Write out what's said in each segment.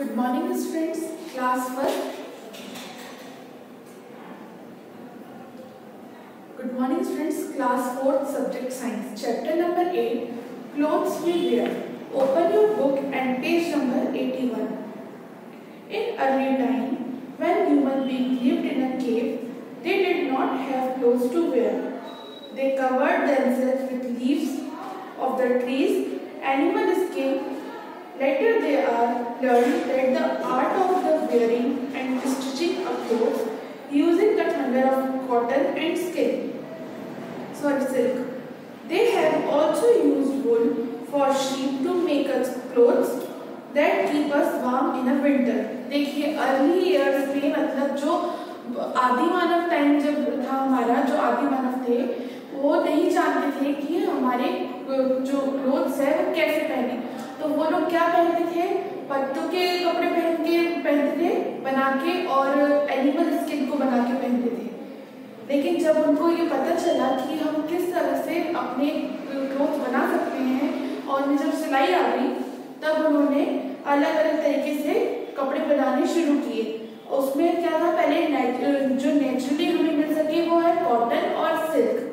Good morning students, class 1. Good morning students, class 4, subject science, chapter number 8, clothes we wear. Open your book and page number 81. In early time, when human beings lived in a cave, they did not have clothes to wear. They covered themselves with leaves of the trees, animal skin. Later they learned that the art of the wearing and stitching of clothes using the thunder of cotton and silk. They have also used wool for sheep to make us clothes that keep us warm in a winter. देखिए early years में मतलब जो आदि मानव time जब था हमारा, जो आदि मानव थे वो नहीं जानते थे कि हमारे जो क्लोथ्स है वो कैसे पहने। तो वो लोग क्या पहनते थे, पत्तों के कपड़े पहनते थे बना के, और एनिमल स्किन को बना के पहनते थे। लेकिन जब उनको ये पता चला कि हम किस तरह से अपने क्लोथ बना सकते हैं और उनमें जब सिलाई आ गई, तब उन्होंने अलग अलग तरीके से कपड़े बनाने शुरू किए। उसमें क्या था, पहले जो नेचुरली हमें मिल सके वो है कॉटन और silk.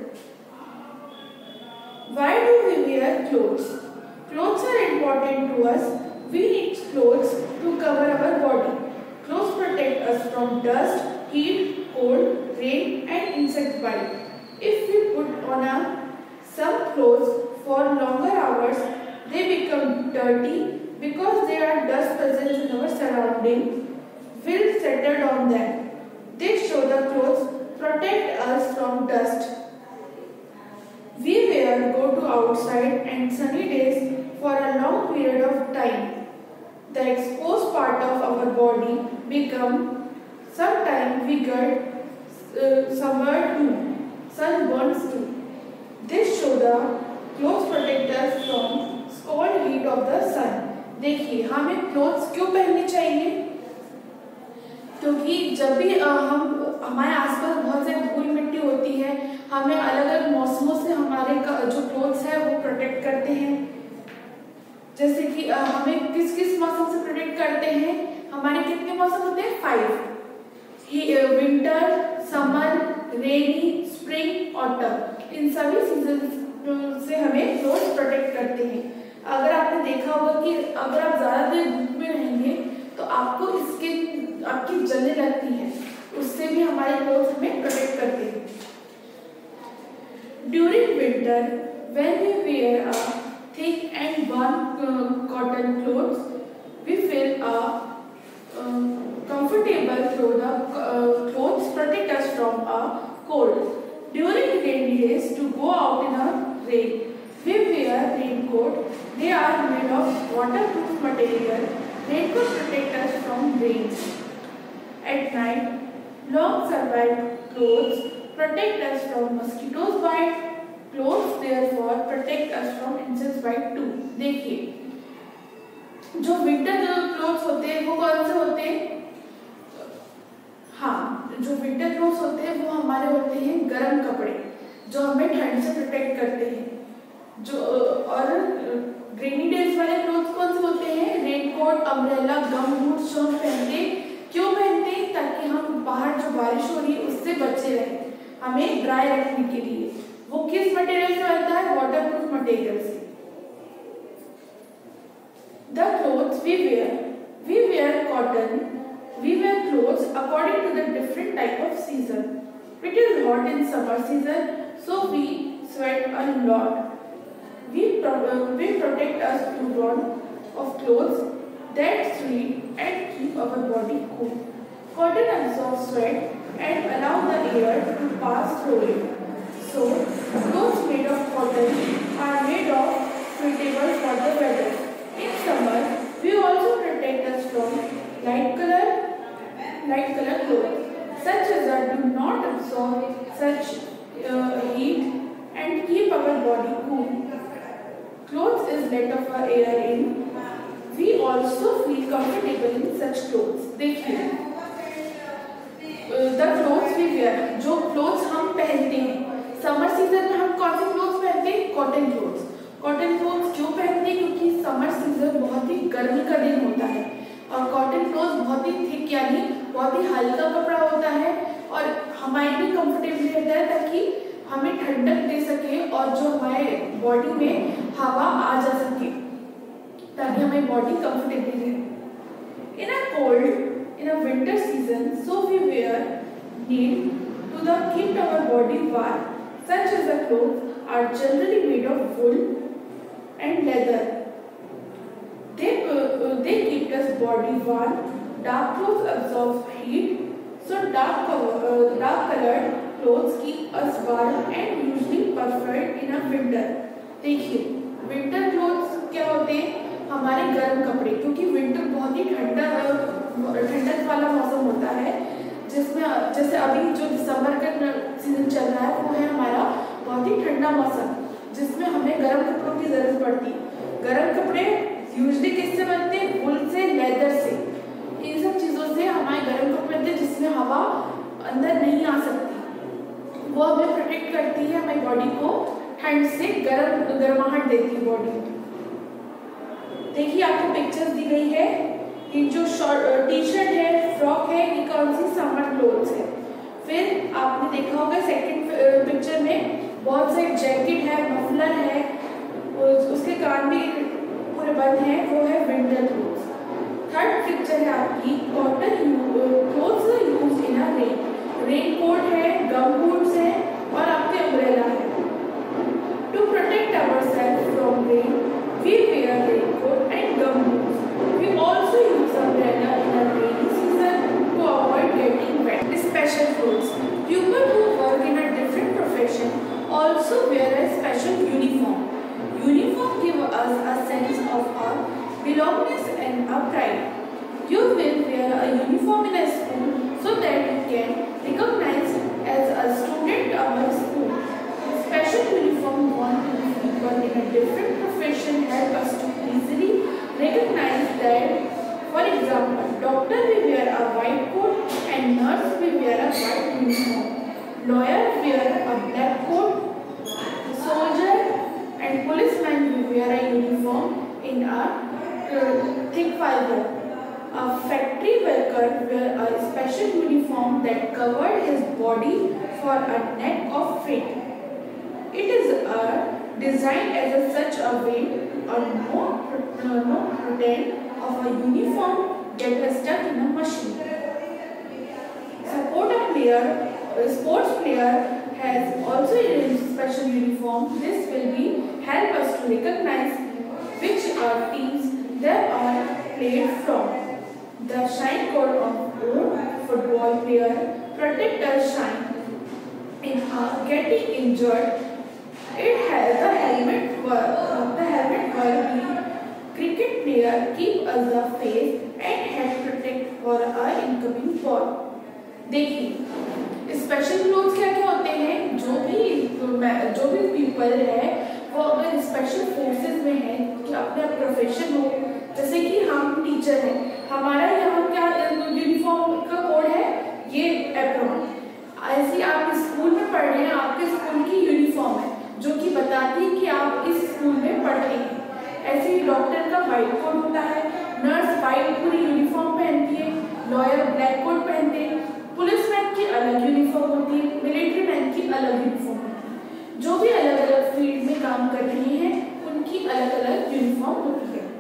Why do we wear clothes? Clothes are important to us. We need clothes to cover our body. Clothes protect us from dust, heat, cold, rain and insect bite. If we put on some clothes for longer hours, they become dirty because there are dust present in our surroundings. Will settled on them. They show the clothes protect us from dust. We go to outside and sunny days for a long period of time. The exposed part of our body become sometimes withered, summer too, sunburns too. This show the clothes protect us from scald heat of the sun. देखिए हमें clothes क्यों पहनने चाहिए, क्योंकि जब भी हमारे आसपास बहुत से धूल मिट्टी होती है, हमें अलग अलग मौसमों से हमारे जो क्लोथ्स है वो प्रोटेक्ट करते हैं। जैसे कि हमें किस किस मौसम से प्रोटेक्ट करते हैं, हमारे कितने मौसम होते हैं, 5, winter, summer, rainy, spring, autumn. इन सभी सीजन से हमें क्लोथ्स प्रोटेक्ट करते हैं। अगर आपने देखा होगा कि अगर आप ज्यादा देर धूप में रहेंगे तो आपको आपकी जलने लगती है, उससे भी हमारे क्लोथ्स हमें प्रोटेक्ट करते हैं। During winter when we wear a thick and warm cotton clothes, we feel comfortable through the clothes protect us from a cold. During rainy days, to go out in a rain, we wear raincoat. They are made of waterproof material. Raincoat protect us from rain. At night, long survival clothes protect us from mosquitoes bite. Clothes therefore protect us from insect bite too. देखिए जो winter clothes होते हैं वो कौन से होते हैं, हाँ जो विंटर क्लोथ्स होते हैं वो हमारे होते हैं गर्म कपड़े जो हमें ठंड से प्रोटेक्ट करते हैं। जो और रेनी डेज वाले क्लोथ्स कौन से होते हैं, रेनकोट, अम्ब्रेला, गम बूट्स जो हम पहनते, क्यों पहनते हैं, ताकि हम बाहर जो बारिश हो रही है उससे बचे रहें, हमें ड्राई रखने के लिए। वो किस मटेरियल से बनता है, वाटरप्रूफ मटेरियल से। The clothes we wear cotton. We wear clothes according to the different type of season. It is hot in summer season, so we sweat a lot. We protect us to run of clothes that sweat and keep our body cool. Cotton absorbs sweat and allow the air to pass through it. So, clothes made of cotton are made of suitable for the weather. In summer, we also protect us from light color clothes, such as that do not absorb such heat and keep our body cool. Clothes is let of air in. We also feel comfortable in such clothes. देखिए, the clothes we wear, जो clothes हम पहनते हैं, summer season में हम कौन से clothes पहनते हैं, कॉटन क्लोथ्स। कॉटन क्लोथ्स क्यों पहनते हैं, क्योंकि समर सीजन बहुत ही गर्मी का दिन होता है। और कॉटन क्लोथ बहुत ही थिक यानी बहुत ही हल्का कपड़ा होता है और हमारे लिए कंफर्टेबल रहता है ताकि हमें ठंडक दे सके और जो हमारे बॉडी में हवा आ जा सके ताकि हमारी बॉडी कंफर्टेबल रहे। In a cold, in a winter season, so we wear need to the keep our body warm. Such as the clothes are generally made of wool and leather. They keep us body warm. Dark clothes absorb heat, so dark colored clothes keep us warm and usually preferred in a winter. देखिए winter clothes क्या होते हैं? हमारे गर्म कपड़े, क्योंकि winter बहुत ही ठंडक वाला मौसम होता है जिसमें जैसे अभी जो दिसंबर का सीजन चल रहा है वो है हमारा बहुत ही ठंडा मौसम जिसमें हमें गर्म कपड़ों की जरूरत पड़ती है। गर्म कपड़े यूजली किससे बनते हैं? वुल से, लेदर से, इन सब चीज़ों से हमारे गर्म कपड़े बनते हैं जिसमें हवा अंदर नहीं आ सकती। वो हमें प्रोटेक्ट करती है, हमारी बॉडी को ठंड से गर्माहट देती है बॉडी में। देखिए आपको पिक्चर्स दी गई है, ये जो शॉर्ट टी शर्ट है, फ्रॉक है, ये कौन सी समर क्लोथ्स है। फिर आपने देखा होगा सेकंड पिक्चर में बहुत सारे जैकेट है, मफलर है, उसके कान भी पूरे बंद हैं, वो है विंटर क्लोथ्स। थर्ड पिक्चर है आपकी cotton clothes used in a raincoat है, गम बूट्स है और आपके अम्ब्रेला है। To protect ourselves from rain we wear raincoat and gum boots. We also use umbrella in a rainy season to avoid getting wet. Special clothes. People who work in a different profession also wear a special uniform. Uniform give us a sense of our belongingness and our pride. You will wear a uniform in a school so that you can recognize as a student of a school. Special uniform worn to people in a different profession help us to easily recognize that. For example, doctor will wear a white coat and nurse will wear a white uniform. Lawyer wear a black coat. Soldier and policeman will wear a uniform in a thick fiber. A factory worker wear a special uniform that covered his body for a net of freight. It is designed as such a way or no pretend of a uniform get stuck in a machine. Sports player has also a special uniform. This will be help us to recognize which teams they are played from. The shine code of football player protect us shine in getting injured. It has the helmet will cricket player keep us the face and head protect for our incoming ball. देखिए special clothes क्या क्या होते हैं? जो भी people है वो अगर स्पेशल फोर्सेस में है कि अपना प्रोफेशन हो, जैसे कि हम टीचर हैं, हमारा यहाँ क्या यूनिफॉर्म का कोड है, ये एप्रॉन। ऐसे आप स्कूल में पढ़ रहे हैं, आपके स्कूल की यूनिफॉर्म है जो कि बताती है कि आप इस स्कूल में पढ़ते हैं। ऐसे ही डॉक्टर का वाइट कोट होता है, नर्स वाइट पूरी यूनिफॉर्म पहनती है, लॉयर ब्लैक कोट पहनते हैं, पुलिसमैन की अलग यूनिफॉर्म होती है, मिलिट्री मैन की अलग यूनिफॉर्म होती है। जो भी अलग अलग फील्ड में काम कर रही हैं उनकी अलग अलग यूनिफॉर्म होती है।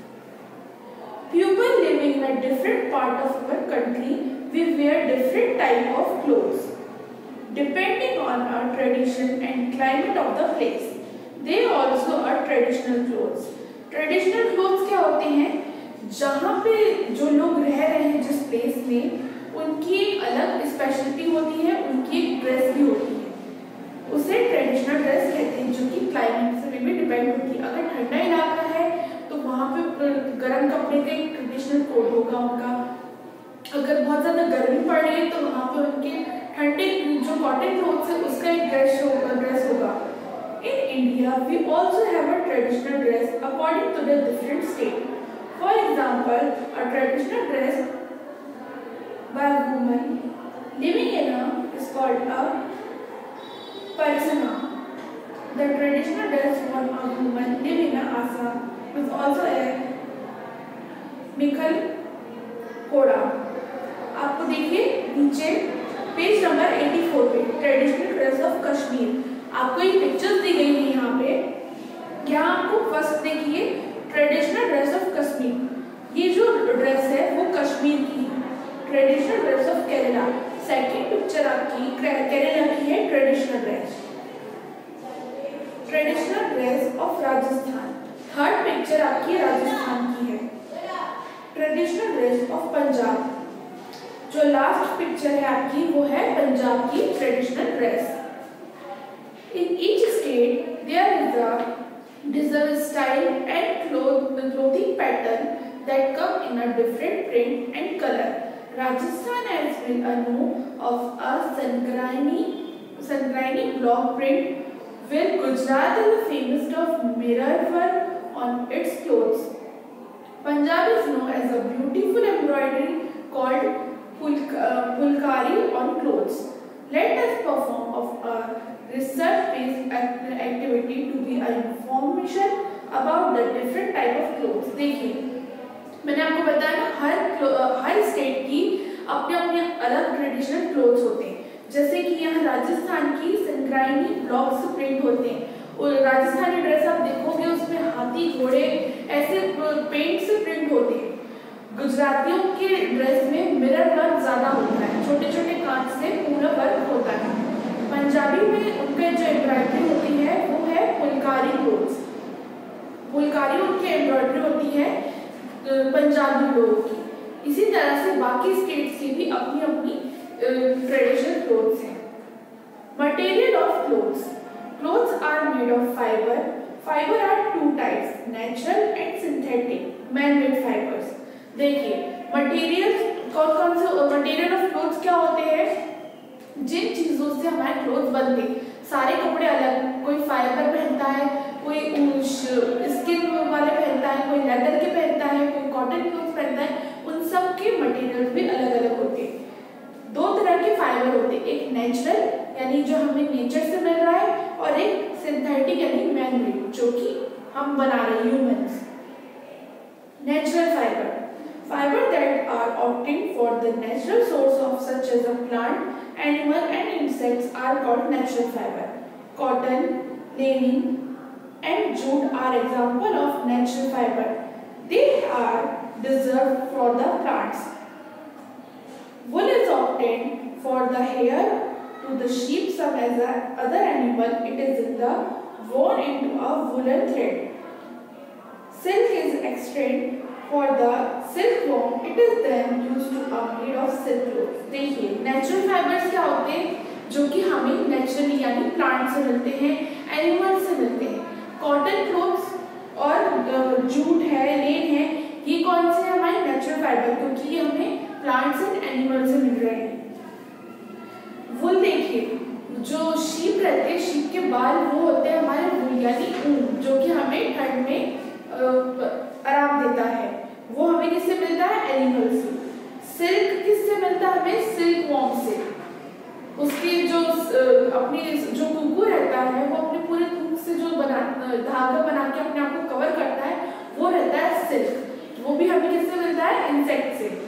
People living in a different part of our country, we wear different type of clothes depending on our tradition and climate of the place. They also are traditional clothes. Traditional clothes क्या होते हैं? जहाँ पे जो लोग रह रहे हैं जिस प्लेस में उनकी एक अलग स्पेशलिटी होती है, उनकी एक ड्रेस भी होती है, उसे ट्रेडिशनल ड्रेस कहते हैं जो कि क्लाइमेट से भी डिपेंड होती है। अगर ठंडा इलाका है तो वहाँ पे गर्म कपड़े का एक ट्रेडिशनल कोड होगा उनका। अगर बहुत ज़्यादा गर्मी पड़ रही है तो वहाँ पे उनके ठंडे जो कॉटन क्लोथ्स है उसका एक ड्रेस होगा। In India, we also have a traditional dress according to the different state. For example, a traditional dress by a woman living in is called a parsana. The traditional dress worn a woman living in Assam is also a mikhal second picture आपकी केरला की है, traditional dress, traditional dress of Rajasthan. Third picture आपकी राजस्थान की है, traditional dress of Punjab. जो last picture है आपकी वो है पंजाब की traditional dress. In each state there is a different style and clothing pattern that come in a different print and color. Rajasthan has been known of a Sangrani block print, where Gujarat is famous of mirror work on its clothes. Punjab is known as a beautiful embroidery called Pulkari on clothes. Let us perform of a research-based activity to be an information about the different type of clothes. देखिए मैंने आपको बताया ना, हर state की अपने अपने अलग traditional clothes होते हैं। जैसे कि यहाँ राजस्थान की संक्रांति ब्लॉक्स प्रिंट होते हैं, और राजस्थानी ड्रेस आप देखोगे उसमें हाथी घोड़े ऐसे पेंट से प्रिंट होते हैं। गुजरातियों के ड्रेस में मिरर वर्क ज्यादा होता है, छोटे छोटे कांच से पूरा वर्क होता है। पंजाबी में उनके जो एम्ब्रॉयडरी होती है वो है फुलकारी क्लोथ्स, फुलकारी उनकी एम्ब्रॉयडरी होती है पंजाबी लोगों की। इसी तरह से बाकी स्टेट्स की भी अपनी अपनी ट्रेडिशनल क्लोथ्स हैं। Material of clothes, clothes are made of fibre, fibre are two types, natural and synthetic man made fibres. देखिए मटेरियल कौन कौन से मटेरियल ऑफ क्लोथ्स क्या होते हैं, जिन चीजों से हमारे क्लोथ बनते हैं। सारे कपड़े अलग, कोई फाइबर पहनता है, कोई स्किन वाले पहनता है, कोई लेदर के पहनता है, कोई कॉटन क्लोथ पहनता है, उन सब के मटेरियल भी अलग अलग होते हैं। दो तरह के फाइबर होते हैं, एक नेचुरल यानी जो हमें नेचर से मिल रहा है, और एक सिंथेटिक यानी मैन मेड जो कि हम बना रहे हैं humans. Natural fibre, fiber that are obtained for the natural source of such as a plant, animal and insects are called natural fiber. Cotton, linen and jute are example of natural fiber. They are derived from the plants. Wool is obtained for the hair to the sheep, some as a other animal. It is in the worn into a woolen thread. Silk is extracted for the silkworm. It is then used to be made of silk clothes. देखिए natural fibres क्या होते हैं जो कि हमें naturally यानी plant से मिलते हैं, एनिमल से मिलते हैं। कॉटन क्लोथ्स और जूट है, लेन है, ये कौन से हमारे नेचुरल फाइबर, क्योंकि ये हमें प्लांट्स एंड एनिमल से मिल रहे हैं। वुल देखिए, जो शीप रहते हैं, शीप के बाल वो होते हैं हमारे वुल यानी ऊन, जो कि हमें ठंड में आराम देता है। वो हमें किससे मिलता है, एनिमल से। सिल्क किससे मिलता है हमें, सिल्क वॉर्म से। उसके जो अपनी जो कुकू रहता है वो अपने पूरे कुक से जो धागा बना के अपने आप को कवर करता है, वो रहता है सिल्क। वो भी हमें किससे मिलता है, इंसेक्ट से।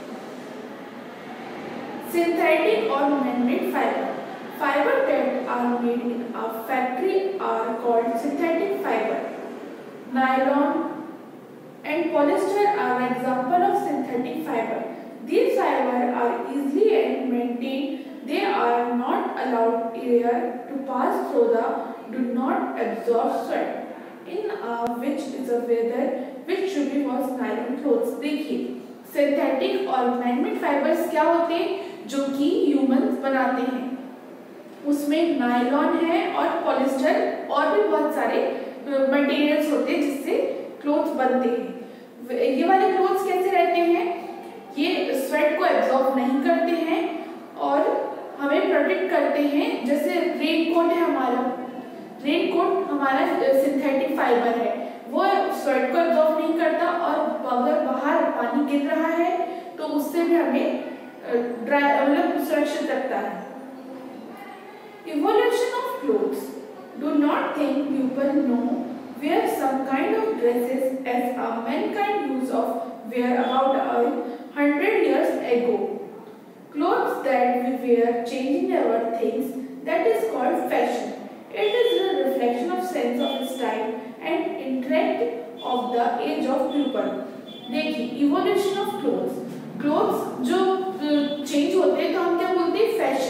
सिंथेटिक और man made fibre, fibre that are made in a factory are called synthetic fiber. Nylon and polyester are an example of synthetic fiber. These fibers are easily maintained. They are not allowed air to pass through the, do not absorb sweat. In which is a weather which should be was nylon clothes. देखिए synthetic और man made fibres क्या होते हैं जो कि humans बनाते हैं, उसमें नायलॉन है और पॉलिस्टर और भी बहुत सारे मटेरियल्स होते हैं जिससे क्लोथ्स बनते हैं। ये वाले क्लोथ्स कैसे रहते हैं, ये स्वेट को एब्जॉर्ब नहीं करते हैं और हमें प्रोटेक्ट करते हैं। जैसे रेनकोट है हमारा, रेनकोट हमारा सिंथेटिक फाइबर है, वो स्वेट को एब्जॉर्ब नहीं करता और अगर बाहर पानी गिर रहा है तो उससे भी हमें मतलब सुरक्षित रखता है। Evolution of clothes. Do not think people know wear some kind of dresses as a mankind used of wear about 100 years ago. Clothes that we wear changing our things, that is called fashion. It is a reflection of sense of style and intellect of the age of people. देखिए evolution of clothes. Clothes जो change होते हैं तो हम क्या बोलते हैं, fashion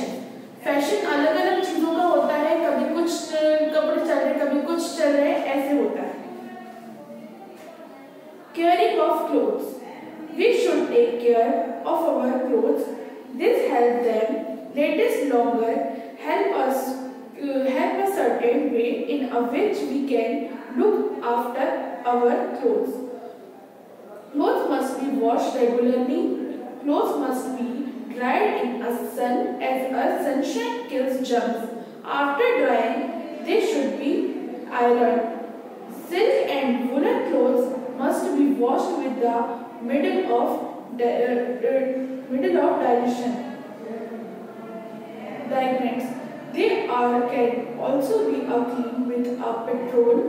अलग अलग चीजों का होता है, कभी कुछ कपड़े चल रहे, कभी कुछ चल रहे, ऐसे होता है। Caring of clothes. We should take care of our clothes. This helps them last longer, help a certain way in which we can look after our clothes. Clothes must be washed regularly. Clothes must be dried in a sun as a sunshine kills germs. After drying, they should be ironed. Silk and woolen clothes must be washed with the middle of dilution. Diagrams. They can also be cleaned with a petrol.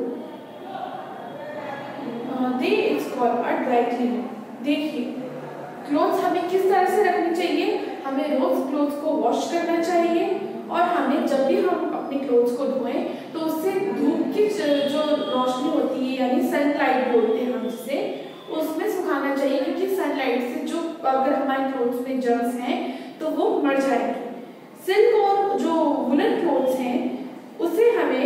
They is called a dry clean. देखिए, clothes हमें किस तरह से रखनी चाहिए? हमें रोज clothes को wash करना चाहिए और हमें जब भी हम अपने क्लोथ्स को धोएं तो उससे धूप की जो रोशनी होती है यानी सनलाइट बोलते हैं हम जिसे, उसमें सुखाना चाहिए, क्योंकि सनलाइट से जो अगर हमारे क्लोथ्स में जर्म्स हैं तो वो मर जाएंगे। सिल्क और जो वुलन क्लोथ्स हैं उसे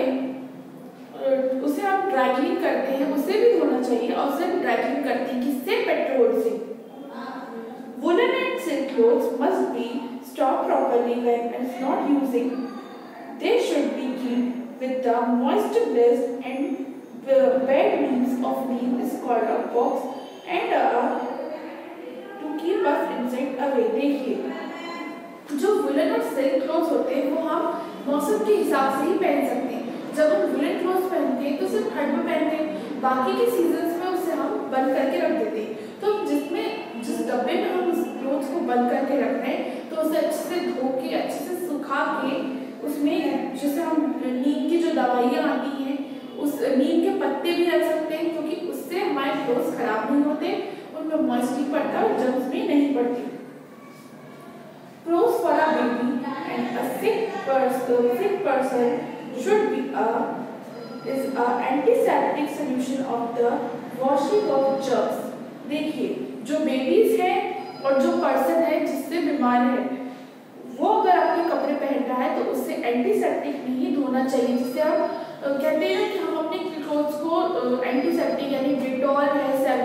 हम ड्राई क्लीन करते हैं, उसे भी धोना चाहिए और उसे ड्राई क्लीन करते हैं किससे? पेट्रोल से। Woolen and silk clothes must be stored properly when it's not using. They should be kept with the moist place, and bad means of neem is called a box and to keep us insect away. देखिए, जो woollen और silk clothes होते हैं वो हम मौसम के हिसाब से ही पहन सकते हैं। जब हम वुलन क्लोथ्स पहनते हैं तो सिर्फ ठंड में पहनते हैं, बाकी के सीजन्स में उसे हम बंद करके रख देते हैं। तो जिस डब्बे में हम उस क्लोथ्स को बंद करके रख रहे हैं तो उसे अच्छे से धो के अच्छे से सुखा के उसमें जैसे हम नीम की जो दवाइयाँ आती हैं उस नीम के पत्ते भी रख सकते हैं, क्योंकि उससे हमारे क्लोथ्स खराब नहीं होते, उनमें मॉइस्चर पड़ता है और जर्म्स भी नहीं पड़ती। Clothes for a baby and a sick person should be is a antiseptic solution of the washing of germs. देखिए, जो बेबीज हैं और जो पर्सन है जिससे बीमार है वो अगर अपने कपड़े पहन रहा है तो उससे एंटीसेप्टिक नहीं धोना चाहिए, जिससे हम कहते हैं कि हम अपने क्लोथ्स को एंटीसेप्टिक यानी डेटॉल है,